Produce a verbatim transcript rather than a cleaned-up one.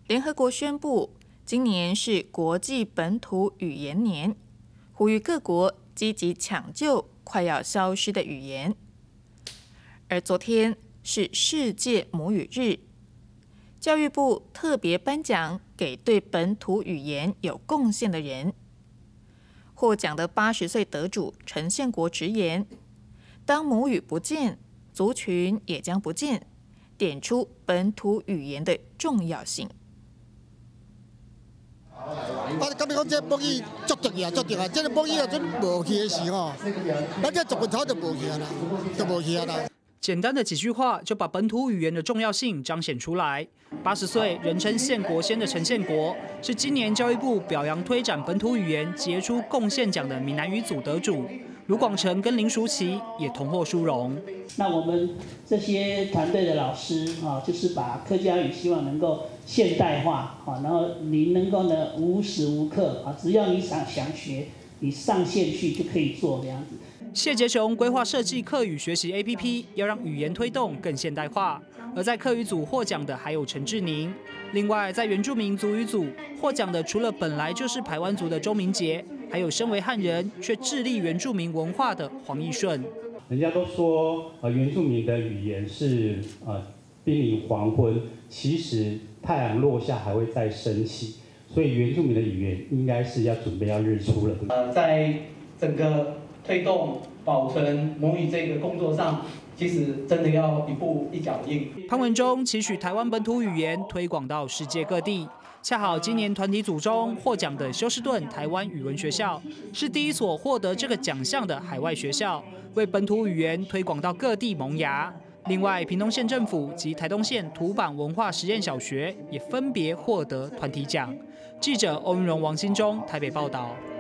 联合国宣布，今年是国际本土语言年，呼吁各国积极抢救快要消失的语言。而昨天是世界母语日，教育部特别颁奖给对本土语言有贡献的人。获奖的八十岁得主陈宪国直言，当母语不见，族群也将不见，点出本土语言的重要性。 我感觉讲这母语足重要，足重要。这个母语啊，准无去的时候，咱这族群头就无去啊啦，就无去啊啦。 简单的几句话就把本土语言的重要性彰显出来。八十岁人称宪国先的陈宪国，是今年教育部表扬推展本土语言杰出贡献奖的闽南语组得主。卢广成跟林淑琪也同获殊荣。 那我们这些团队的老师啊，就是把客家语希望能够现代化啊，然后你能够呢无时无刻啊，只要你想想学，你上线去就可以做这样子。 谢杰雄规划设计客语学习 A P P， 要让语言推动更现代化。而在客语组获奖的还有陈志宁。另外，在原住民族语组获奖的，除了本来就是排湾族的周明杰，还有身为汉人却致力原住民文化的黄义顺。 人家都说，呃，原住民的语言是呃濒临黄昏，其实太阳落下还会再升起，所以原住民的语言应该是要准备要日出了。 呃，在整个推动保存母语这个工作上，其实真的要一步一脚印。 潘文忠期许台湾本土语言推广到世界各地。恰好今年团体组中获奖的休斯顿台湾语文学校，是第一所获得这个奖项的海外学校，为本土语言推广到各地萌芽。另外，屏东县政府及台东县土坂文化实验小学也分别获得团体奖。记者欧云荣、王新忠台北报道。